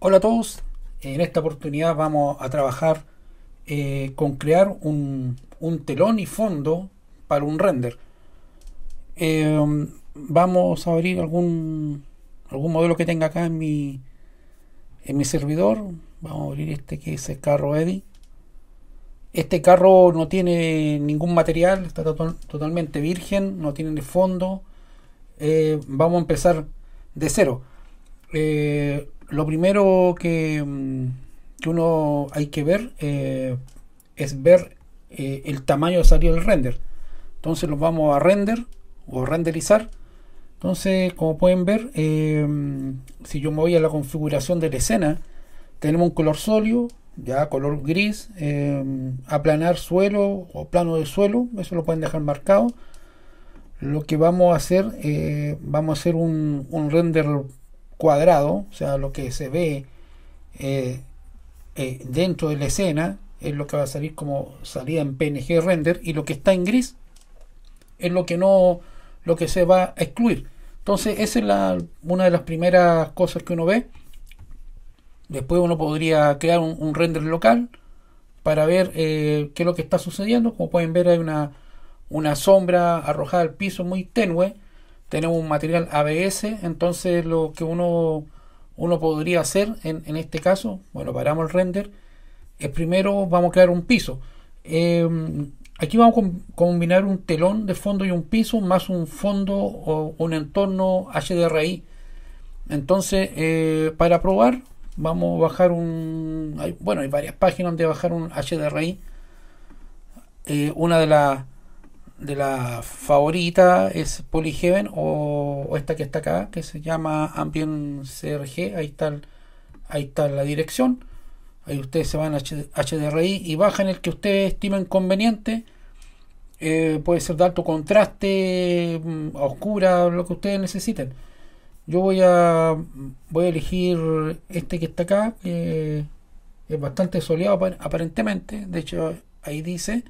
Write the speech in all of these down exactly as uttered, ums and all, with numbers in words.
Hola a todos, en esta oportunidad vamos a trabajar eh, con crear un, un telón y fondo para un render. Eh, Vamos a abrir algún, algún modelo que tenga acá en mi, en mi servidor. Vamos a abrir este que es el carro Eddy. Este carro no tiene ningún material, está to totalmente virgen, no tiene fondo. Eh, vamos a empezar de cero. Eh, lo primero que, mm, que uno hay que ver eh, es ver eh, el tamaño de salir del render. Entonces los vamos a render o renderizar. Entonces, como pueden ver, eh, si yo me voy a la configuración de la escena, tenemos un color sólido, ya color gris, eh, aplanar suelo o plano de suelo, eso lo pueden dejar marcado. Lo que vamos a hacer, eh, vamos a hacer un, un render cuadrado, o sea, lo que se ve eh, eh, dentro de la escena es lo que va a salir como salida en P N G render, y lo que está en gris es lo que no lo que se va a excluir. Entonces esa es la, una de las primeras cosas que uno ve. Después uno podría crear un, un render local para ver eh, qué es lo que está sucediendo. Como pueden ver, hay una, una sombra arrojada al piso muy tenue. Tenemos un material A B S. Entonces lo que uno, uno podría hacer en, en este caso, bueno, paramos el render, es primero vamos a crear un piso. Eh, aquí vamos a combinar un telón de fondo y un piso más un fondo o un entorno H D R I. Entonces eh, para probar vamos a bajar un hay, bueno, hay varias páginas donde bajar un H D R I. Eh, una de las de la favorita es Polyheaven, o, o esta que está acá, que se llama Ambient C R G. Ahí está, el, ahí está la dirección. Ahí ustedes se van a H D R I y bajan el que ustedes estimen conveniente. Eh, puede ser de alto contraste, a oscura, lo que ustedes necesiten. Yo voy a voy a elegir este que está acá, que es bastante soleado aparentemente. De hecho, ahí dice,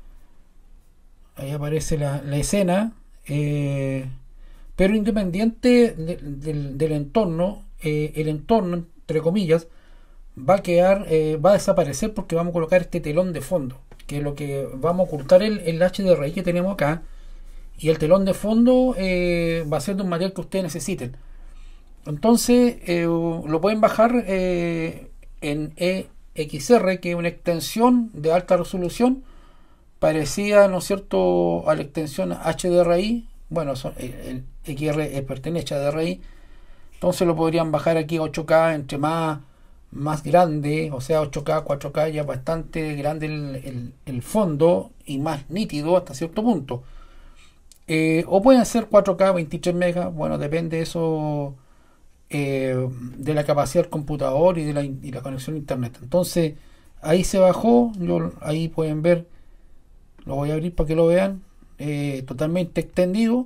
ahí aparece la, la escena. Eh, pero independiente de, de, del entorno, eh, el entorno, entre comillas, va a quedar, eh, va a desaparecer, porque vamos a colocar este telón de fondo, que es lo que vamos a ocultar el, el H D R I que tenemos acá. Y el telón de fondo eh, va a ser de un material que ustedes necesiten. Entonces eh, lo pueden bajar eh, en E X R, que es una extensión de alta resolución parecida, ¿no es cierto?, a la extensión H D R I. Bueno, son, el, el X R pertenece a H D R I. Entonces lo podrían bajar aquí a ocho K, entre más más grande, o sea, ocho K, cuatro K, ya bastante grande el, el, el fondo y más nítido hasta cierto punto. Eh, o pueden ser cuatro K, veintitrés megas, bueno, depende eso eh, de la capacidad del computador y de la, y la conexión a internet. Entonces ahí se bajó, yo, ahí pueden ver, lo voy a abrir para que lo vean, eh, totalmente extendido.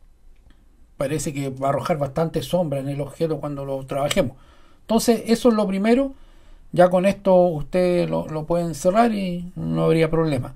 Parece que va a arrojar bastante sombra en el objeto cuando lo trabajemos. Entonces eso es lo primero. Ya con esto ustedes lo, lo pueden cerrar y no habría problema.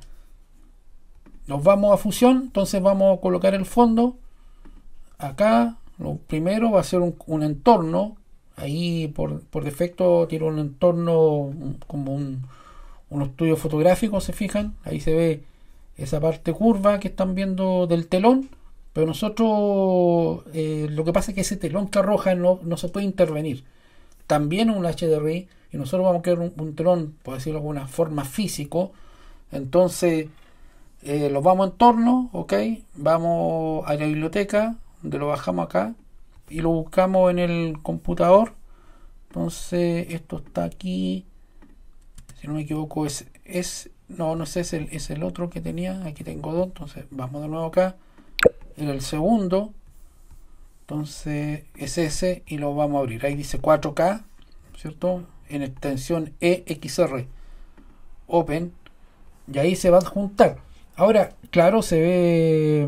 Nos vamos a fusión. Entonces vamos a colocar el fondo acá. Lo primero va a ser un, un entorno. Ahí por, por defecto tiene un entorno como un, un estudio fotográfico, se fijan. Ahí se ve esa parte curva que están viendo del telón. Pero nosotros eh, lo que pasa es que ese telón que arroja no, no se puede intervenir. También un H D R I, y nosotros vamos a crear un, un telón, por decirlo de alguna forma, físico. Entonces eh, lo vamos a entorno, ok, vamos a la biblioteca, donde lo bajamos acá y lo buscamos en el computador. Entonces esto está aquí, si no me equivoco es, es no, no sé, es el, es el otro que tenía. Aquí tengo dos, entonces vamos de nuevo acá, en el segundo. Entonces es ese y lo vamos a abrir. Ahí dice cuatro K, ¿cierto? En extensión E X R Open. Y ahí se va a adjuntar. Ahora, claro, se ve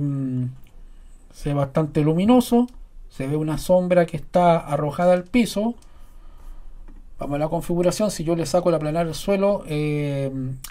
se ve bastante luminoso. Se ve una sombra que está arrojada al piso. Vamos a la configuración. Si yo le saco la planar del suelo, eh,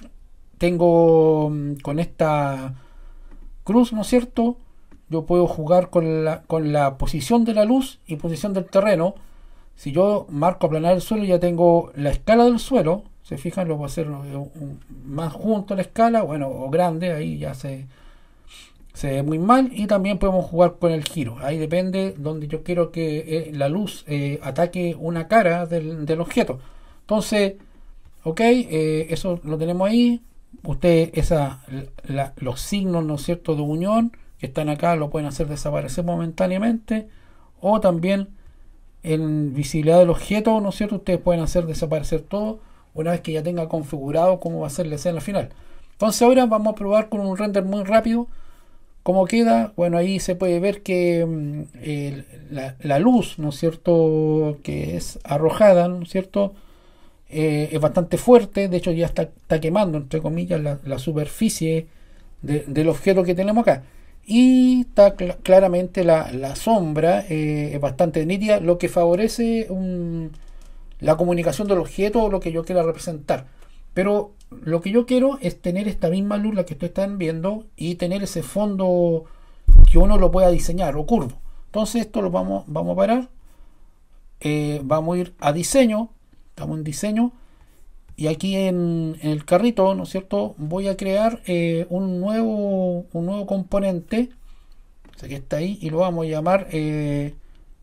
tengo con esta cruz, ¿no es cierto?, yo puedo jugar con la, con la posición de la luz y posición del terreno. Si yo marco aplanar el suelo, ya tengo la escala del suelo. Se fijan, lo puedo hacer un- un- más junto a la escala, bueno, o grande, ahí ya se, se ve muy mal. Y también podemos jugar con el giro. Ahí depende donde yo quiero que eh, la luz eh, ataque una cara del, del objeto. Entonces, ok, eh, eso lo tenemos ahí. Usted, esa, la- los signos, ¿no es cierto?, de unión que están acá, lo pueden hacer desaparecer momentáneamente. O también en visibilidad del objeto, ¿no es cierto?, ustedes pueden hacer desaparecer todo una vez que ya tenga configurado cómo va a ser la escena final. Entonces ahora vamos a probar con un render muy rápido cómo queda. Bueno, ahí se puede ver que mm, el- la, la luz, ¿no es cierto?, que es arrojada, ¿no es cierto?, eh, es bastante fuerte. De hecho ya está, está quemando, entre comillas, la, la superficie de- del objeto que tenemos acá. Y está cl- claramente la, la sombra eh, es bastante nítida, lo que favorece un, la comunicación del objeto o lo que yo quiera representar. Pero lo que yo quiero es tener esta misma luz, la que ustedes están viendo, y tener ese fondo que uno lo pueda diseñar o curvo. Entonces esto lo vamos, vamos a parar. Eh, vamos a ir a diseño. Estamos en diseño. Y aquí en, en el carrito, ¿no es cierto?, voy a crear eh, un nuevo un nuevo componente. O sea, que está ahí, y lo vamos a llamar eh,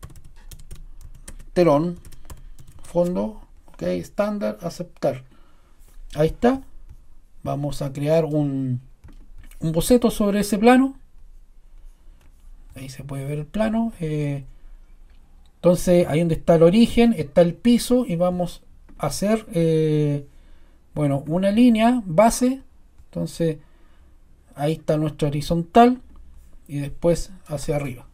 telón, fondo, ok, estándar, aceptar. Ahí está. Vamos a crear un, un boceto sobre ese plano. Ahí se puede ver el plano. Eh, entonces, ahí donde está el origen, está el piso, y vamos a hacer, eh, bueno, una línea base. Entonces, ahí está nuestra horizontal, y después hacia arriba.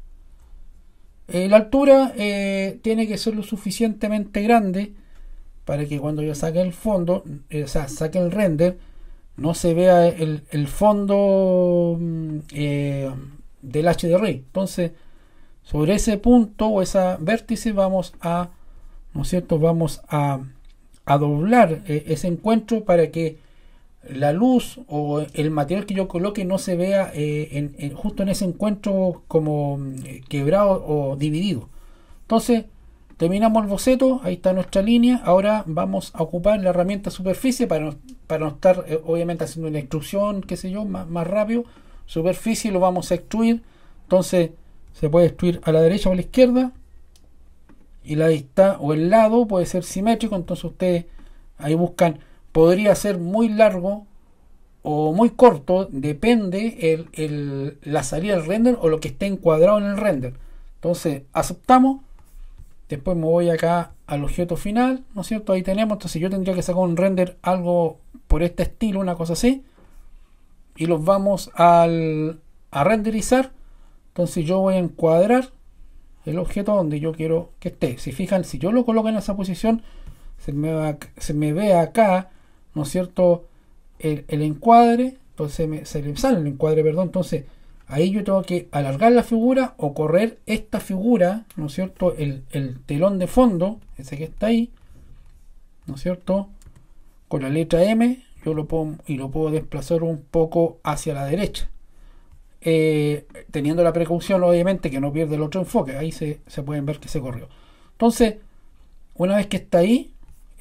Eh, la altura eh, tiene que ser lo suficientemente grande para que cuando yo saque el fondo, eh, o sea, saque el render, no se vea el, el fondo mm, eh, del H D R I. Entonces, sobre ese punto o esa vértice vamos a, ¿no es cierto?, vamos a, a doblar eh, ese encuentro para que la luz o el material que yo coloque no se vea eh, en, en, justo en ese encuentro como eh, quebrado o dividido. Entonces, terminamos el boceto, ahí está nuestra línea. Ahora vamos a ocupar la herramienta superficie para no, para no estar eh, obviamente haciendo una extrusión, qué sé yo, más, más rápido. Superficie lo vamos a extruir. Entonces se puede extruir a la derecha o a la izquierda, y la vista o el lado puede ser simétrico. Entonces ustedes ahí buscan, podría ser muy largo o muy corto, depende el, el, la salida del render o lo que esté encuadrado en el render. Entonces aceptamos. Después me voy acá al objeto final, ¿no es cierto? Ahí tenemos. Entonces yo tendría que sacar un render algo por este estilo, una cosa así, y los vamos al, a renderizar. Entonces yo voy a encuadrar el objeto donde yo quiero que esté. Si fijan, si yo lo coloco en esa posición, se me, va, se me ve acá, ¿no es cierto?, el, el encuadre. Entonces se, me, se le sale el encuadre, perdón. Entonces ahí yo tengo que alargar la figura o correr esta figura, ¿no es cierto?, el, el telón de fondo, ese que está ahí, ¿no es cierto?, con la letra M, yo lo puedo, y lo puedo desplazar un poco hacia la derecha. Eh, teniendo la precaución, obviamente, que no pierde el otro enfoque. Ahí se, se pueden ver que se corrió. Entonces, una vez que está ahí,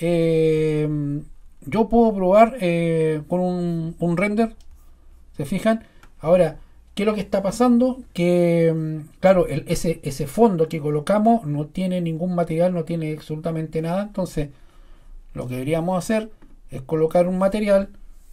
eh, yo puedo probar eh, con un, un render. ¿Se fijan? Ahora, ¿qué es lo que está pasando? Que, claro, el, ese, ese fondo que colocamos no tiene ningún material, no tiene absolutamente nada. Entonces, lo que deberíamos hacer es colocar un material.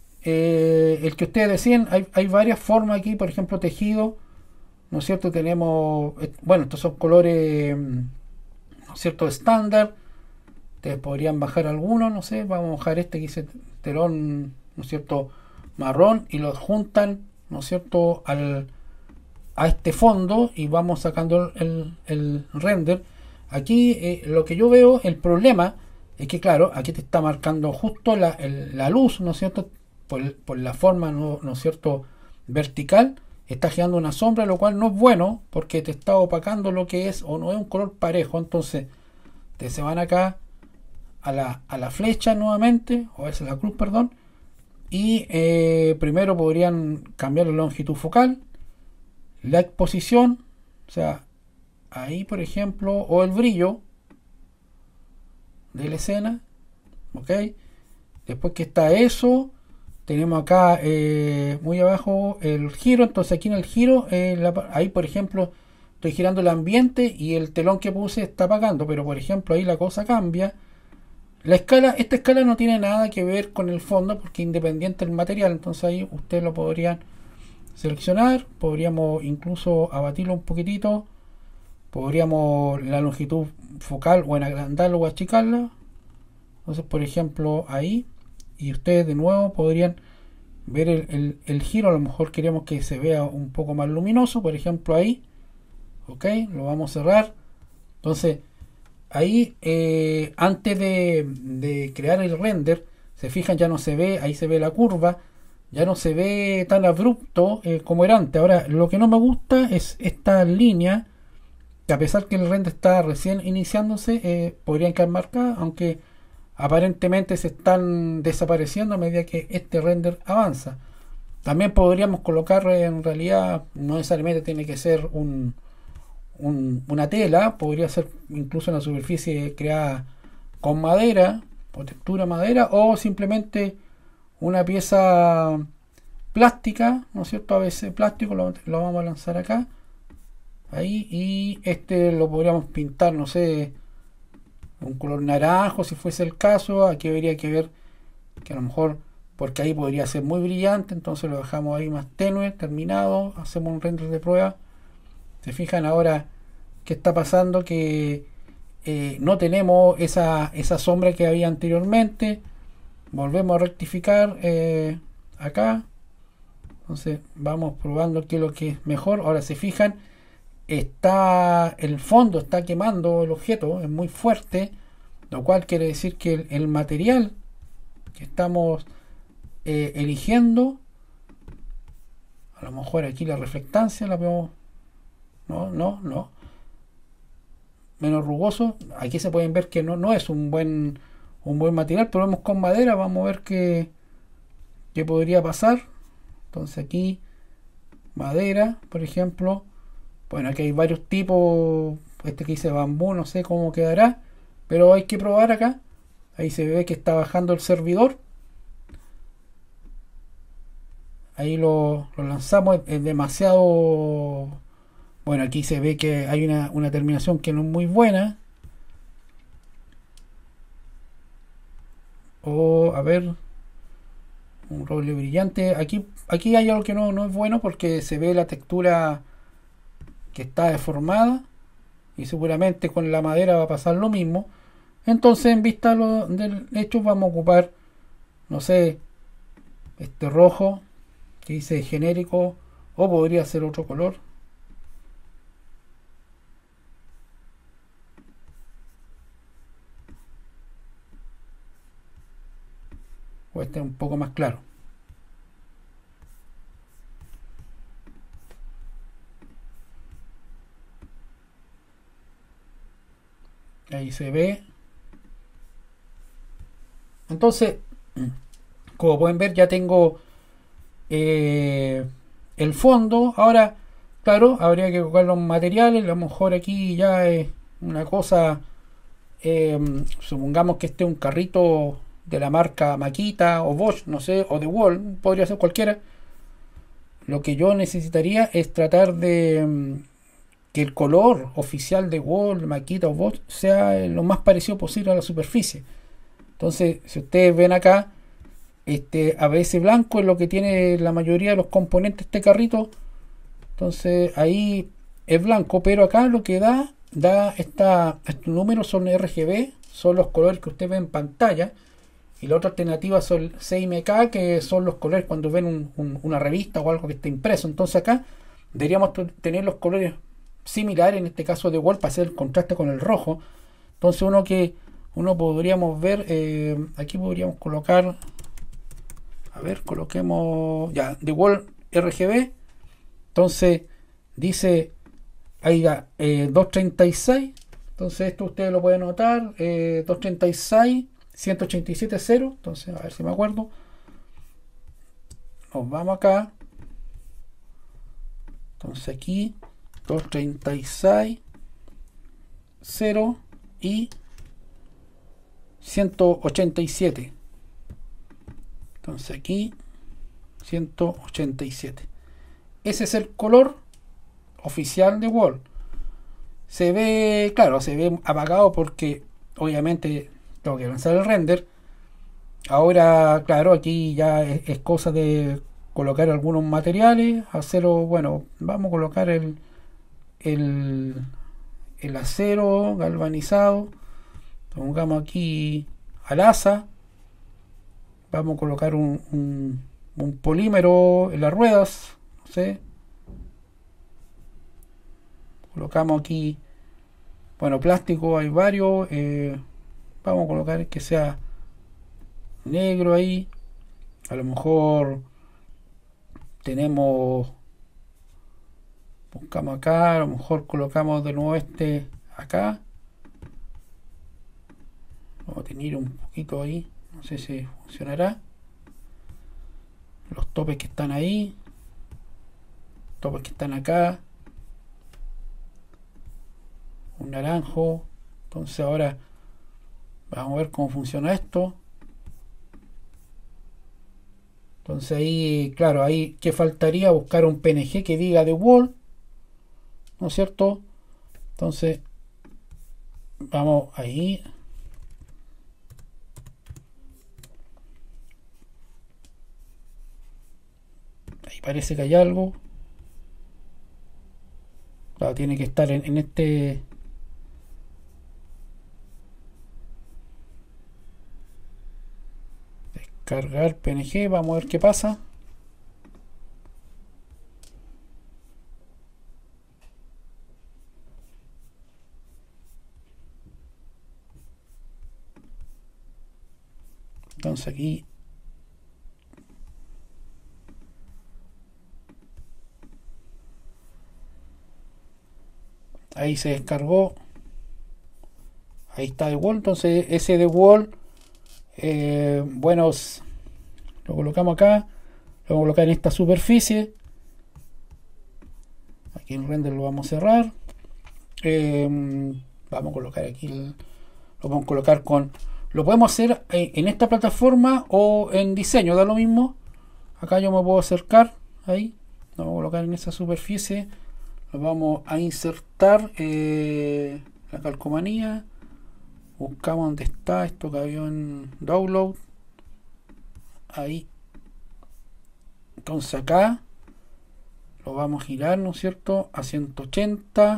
Eh, el que ustedes decían, hay, hay varias formas aquí, por ejemplo, tejido, ¿no es cierto? Tenemos, eh, bueno, estos son colores, ¿no es cierto?, estándar. Ustedes podrían bajar algunos, no sé, vamos a bajar este que dice telón, ¿no es cierto?, marrón, y los juntan, ¿no es cierto?, al, a este fondo, y vamos sacando el, el render. Aquí eh, lo que yo veo, el problema es que, claro, aquí te está marcando justo la, el, la luz, ¿no es cierto?, por, por la forma, ¿no, ¿no es cierto?, vertical, está generando una sombra, lo cual no es bueno porque te está opacando lo que es o no es un color parejo. Entonces te se van acá a la, a la flecha nuevamente, o es la cruz, perdón, y eh, primero podrían cambiar la longitud focal, la exposición, o sea, ahí por ejemplo, o el brillo, de la escena, ok. Después que está eso, tenemos acá eh, muy abajo el giro. Entonces aquí en el giro, eh, la, ahí por ejemplo estoy girando el ambiente y el telón que puse está apagando, pero por ejemplo ahí la cosa cambia. La escala, esta escala no tiene nada que ver con el fondo porque independiente del material, entonces ahí ustedes lo podrían seleccionar, podríamos incluso abatirlo un poquitito, podríamos la longitud focal o en agrandarlo o achicarla. Entonces por ejemplo ahí, y ustedes de nuevo podrían ver el, el, el giro. A lo mejor queremos que se vea un poco más luminoso, por ejemplo ahí, ok, lo vamos a cerrar. Entonces ahí eh, antes de, de crear el render, se fijan, ya no se ve, ahí se ve la curva, ya no se ve tan abrupto eh, como era antes. Ahora lo que no me gusta es esta línea, que a pesar que el render está recién iniciándose, eh, podrían quedar marcadas, aunque aparentemente se están desapareciendo a medida que este render avanza. También podríamos colocar, en realidad no necesariamente tiene que ser un, un, una tela, podría ser incluso una superficie creada con madera o textura madera, o simplemente una pieza plástica, ¿no es cierto? A veces plástico, lo, lo vamos a lanzar acá, ahí, y este lo podríamos pintar, no sé, un color naranjo si fuese el caso. Aquí habría que ver que a lo mejor, porque ahí podría ser muy brillante, entonces lo dejamos ahí más tenue, terminado, hacemos un render de prueba. Se fijan ahora qué está pasando, que eh, no tenemos esa, esa sombra que había anteriormente. Volvemos a rectificar eh, acá, entonces vamos probando qué es lo que es mejor. Ahora se fijan, está el fondo está quemando el objeto, es muy fuerte, lo cual quiere decir que el, el material que estamos eh, eligiendo, a lo mejor aquí la reflectancia la vemos, no, no, no, menos rugoso. Aquí se pueden ver que no, no es un buen un buen material. Probemos con madera, vamos a ver qué, qué podría pasar. Entonces aquí madera, por ejemplo. Bueno, aquí hay varios tipos. Este que dice bambú, no sé cómo quedará, pero hay que probar acá. Ahí se ve que está bajando el servidor. Ahí lo, lo lanzamos. Es demasiado... Bueno, aquí se ve que hay una, una terminación que no es muy buena. O, a ver, un roble brillante. Aquí, aquí hay algo que no, no es bueno, porque se ve la textura que está deformada, y seguramente con la madera va a pasar lo mismo. Entonces, en vista lo, del hecho, vamos a ocupar, no sé, este rojo que dice genérico, o podría ser otro color. O este un poco más claro. Ahí se ve. Entonces, como pueden ver, ya tengo eh, el fondo. Ahora, claro, habría que colocar los materiales. A lo mejor aquí ya es una cosa, eh, supongamos que este es un carrito de la marca Makita o Bosch, no sé, o de Wall, podría ser cualquiera. Lo que yo necesitaría es tratar de mm, que el color oficial de Wall, Makita o Bosch sea lo más parecido posible a la superficie. Entonces, si ustedes ven acá, este A B S blanco es lo que tiene la mayoría de los componentes de este carrito. Entonces ahí es blanco, pero acá lo que da, da esta, estos números son R G B, son los colores que usted ve en pantalla. Y la otra alternativa son C M K, que son los colores cuando ven un, un, una revista o algo que está impreso. Entonces acá deberíamos tener los colores similares, en este caso de Wall, para hacer el contraste con el rojo. Entonces uno que uno podríamos ver, eh, aquí podríamos colocar, a ver, coloquemos ya, The Wall R G B. Entonces dice ahí da eh, doscientos treinta y seis. Entonces esto ustedes lo pueden notar, eh, doscientos treinta y seis, ciento ochenta y siete cero. Entonces a ver si me acuerdo, nos vamos acá. Entonces aquí doscientos treinta y seis cero y ciento ochenta y siete. Entonces aquí ciento ochenta y siete. Ese es el color oficial de Wall. Se ve, claro, se ve apagado porque obviamente tengo que lanzar el render. Ahora, claro, aquí ya es, es cosa de colocar algunos materiales, hacerlo, bueno, vamos a colocar el, el, el acero galvanizado. Pongamos aquí al asa. Vamos a colocar un, un, un polímero en las ruedas, no sé. Colocamos aquí, bueno, plástico hay varios. Eh, vamos a colocar que sea negro ahí. A lo mejor tenemos, buscamos acá, a lo mejor colocamos de nuevo este acá. Vamos a tener un poquito ahí, no sé si funcionará. Los topes que están ahí, topes que están acá, un naranjo. Entonces ahora vamos a ver cómo funciona esto. Entonces ahí, claro, ahí que faltaría buscar un P N G que diga The Wall, ¿no es cierto? Entonces vamos ahí. Ahí parece que hay algo. Claro, tiene que estar en, en este. Descargar P N G, vamos a ver qué pasa. Entonces aquí ahí se descargó, ahí está The Wall. Entonces ese The Wall, eh, bueno, lo colocamos acá, lo vamos a colocar en esta superficie. Aquí el render lo vamos a cerrar. Eh, vamos a colocar aquí el, lo vamos a colocar con, lo podemos hacer en esta plataforma o en diseño, da lo mismo. Acá yo me puedo acercar, ahí lo vamos a colocar en esa superficie. Lo vamos a insertar, eh, la calcomanía. Buscamos dónde está esto que había en download. Ahí. Entonces acá lo vamos a girar, ¿no es cierto?, a ciento ochenta.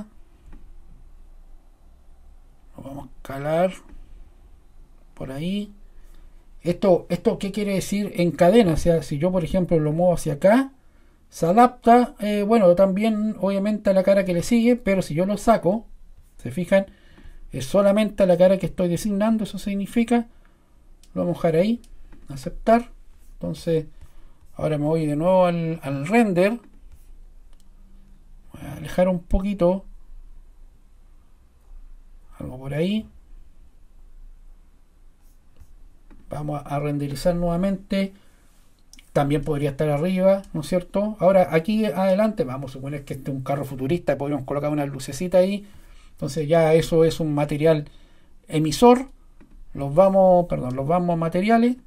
Lo vamos a escalar por ahí. Esto, esto ¿qué quiere decir? En cadena. O sea, si yo por ejemplo lo muevo hacia acá, se adapta, eh, bueno, también obviamente a la cara que le sigue, pero si yo lo saco, se fijan, es solamente a la cara que estoy designando. Eso significa, lo vamos a dejar ahí, aceptar. Entonces ahora me voy de nuevo al, al render, voy a alejar un poquito, algo por ahí. Vamos a renderizar nuevamente. También podría estar arriba, ¿no es cierto? Ahora aquí adelante vamos a suponer que este es un carro futurista, podríamos colocar una lucecita ahí. Entonces ya eso es un material emisor. Los vamos, perdón, los vamos a materiales.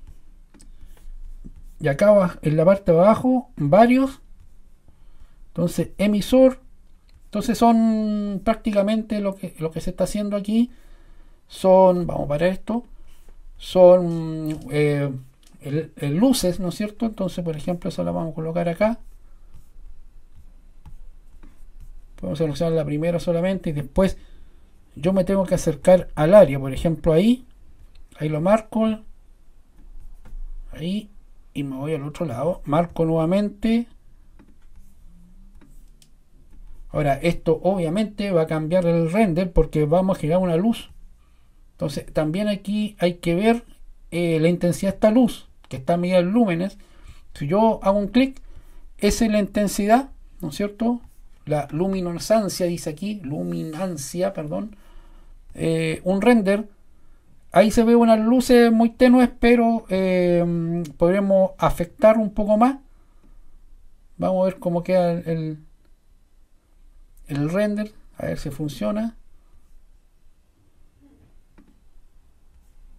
Y acá en la parte de abajo, varios. Entonces emisor. Entonces son prácticamente lo que, lo que se está haciendo aquí. Son, vamos para esto. Son eh, el, el luces, ¿no es cierto? Entonces, por ejemplo, eso la vamos a colocar acá. Podemos seleccionar la primera solamente y después yo me tengo que acercar al área. Por ejemplo, ahí, ahí lo marco, ahí, y me voy al otro lado. Marco nuevamente. Ahora, esto obviamente va a cambiar el render porque vamos a girar una luz. Entonces, también aquí hay que ver eh, la intensidad de esta luz, que está medida en lúmenes. Si yo hago un clic, esa es la intensidad, ¿no es cierto? La luminancia, dice aquí, luminancia, perdón. Eh, un render. Ahí se ve unas luces muy tenues, pero eh, podremos afectar un poco más. Vamos a ver cómo queda el, el, el render. A ver si funciona.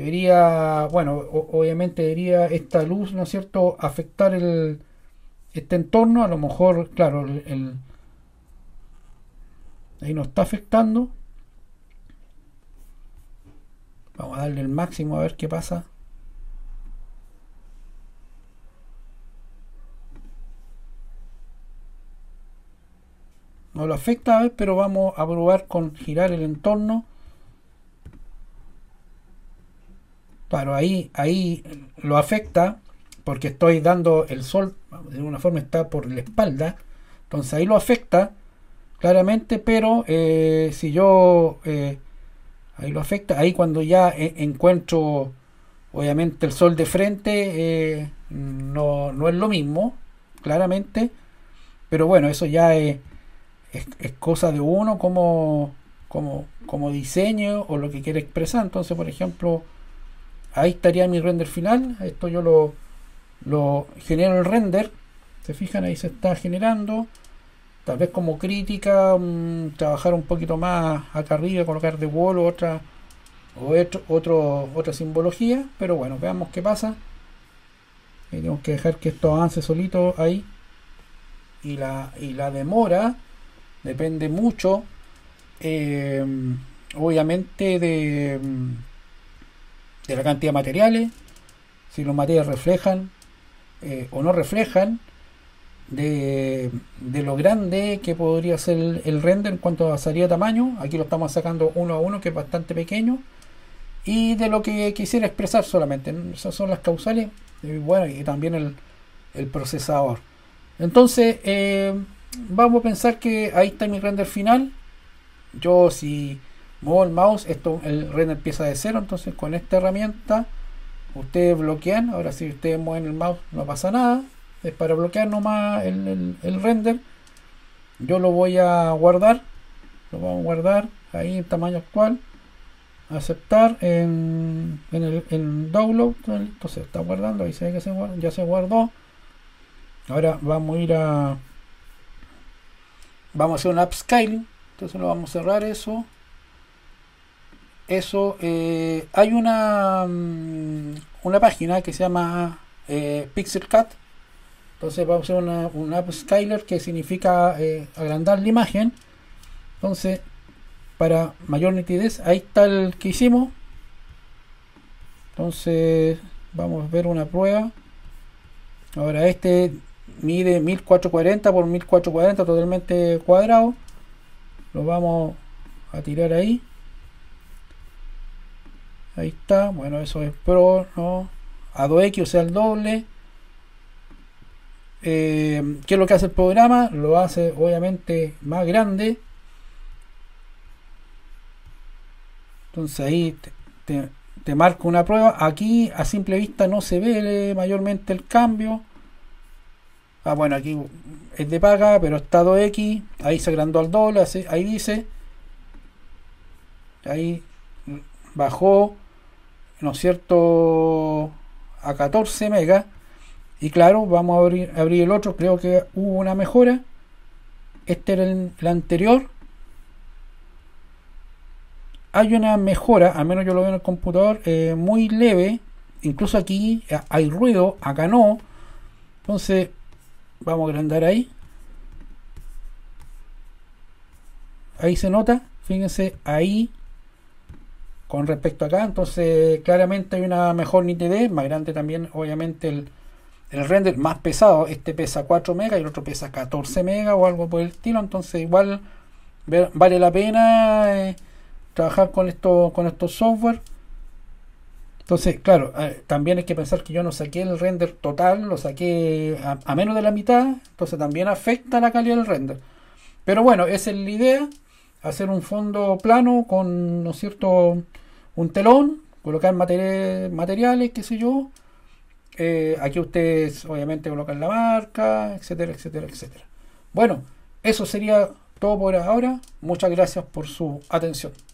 debería, bueno, o- obviamente debería esta luz, ¿no es cierto?, afectar el, este entorno. A lo mejor, claro, el, el- ahí nos está afectando. Vamos a darle el máximo a ver qué pasa. No lo afecta, a ver, pero vamos a probar con girar el entorno. Claro, ahí, ahí lo afecta porque estoy dando el sol, de alguna forma está por la espalda, entonces ahí lo afecta claramente, pero eh, si yo eh, ahí lo afecta, ahí cuando ya e- encuentro obviamente el sol de frente, eh, no, no es lo mismo, claramente, pero bueno, eso ya es, es, es cosa de uno como, como, como diseño o lo que quiere expresar. Entonces, por ejemplo, ahí estaría mi render final. Esto yo lo, lo genero el render. Se fijan, ahí se está generando. Tal vez como crítica, um, trabajar un poquito más acá arriba, colocar de wall o otra o otro, otro, otra simbología. Pero bueno, veamos qué pasa. Y tenemos que dejar que esto avance solito ahí. Y la, y la demora depende mucho, eh, obviamente, de, de la cantidad de materiales. Si los materiales reflejan eh, o no reflejan, de, de lo grande que podría ser el, el render en cuanto a salida de tamaño. Aquí lo estamos sacando uno a uno, que es bastante pequeño, y de lo que quisiera expresar solamente. Esas son las causales, y bueno, y también el, el procesador. Entonces, eh, vamos a pensar que ahí está mi render final. Yo, si muevo el mouse, esto, el render empieza de cero. Entonces, con esta herramienta ustedes bloquean. Ahora, si ustedes mueven el mouse, no pasa nada, es para bloquear nomás el, el, el render. Yo lo voy a guardar, lo vamos a guardar ahí en tamaño actual, aceptar en, en el en download. Entonces está guardando, ahí se ve que se guarda, ya se guardó. Ahora vamos a ir a vamos a hacer un upscaling. Entonces lo vamos a cerrar eso. Eso, eh, hay una mm, una página que se llama eh, PixelCut. Entonces vamos a hacer una, un upscaler, que significa eh, agrandar la imagen. Entonces, para mayor nitidez, ahí está el que hicimos. Entonces vamos a ver una prueba. Ahora este mide mil cuatrocientos cuarenta por mil cuatrocientos cuarenta, totalmente cuadrado. Lo vamos a tirar ahí. Ahí está. Bueno, eso es Pro, ¿no? A dos equis, o sea, el doble. Eh, ¿Qué es lo que hace el programa? Lo hace obviamente más grande. Entonces ahí te, te, te marca una prueba. Aquí a simple vista no se ve eh, mayormente el cambio. Ah, bueno, aquí es de paga, pero está dos equis. Ahí se agrandó al doble. Así, ahí dice. Ahí bajó, ¿no es cierto?, a catorce megas. Y claro, vamos a abrir, abrir el otro. Creo que hubo una mejora. Este era el, el anterior. Hay una mejora, al menos yo lo veo en el computador, eh, muy leve. Incluso aquí eh, hay ruido, acá no. Entonces vamos a agrandar ahí. Ahí se nota, fíjense ahí con respecto a acá. Entonces claramente hay una mejor nitidez, más grande también obviamente el, el render, más pesado. Este pesa cuatro megas y el otro pesa catorce megas o algo por el estilo. Entonces igual ve, vale la pena eh, trabajar con esto, con estos software. Entonces, claro, eh, también hay que pensar que yo no saqué el render total, lo saqué a, a menos de la mitad. Entonces también afecta la calidad del render. Pero bueno, esa es la idea: hacer un fondo plano con, ¿no es cierto?, un telón, colocar materiales, materiales, qué sé yo. Eh, aquí ustedes obviamente colocan la marca, etcétera, etcétera, etcétera. Bueno, eso sería todo por ahora. Muchas gracias por su atención.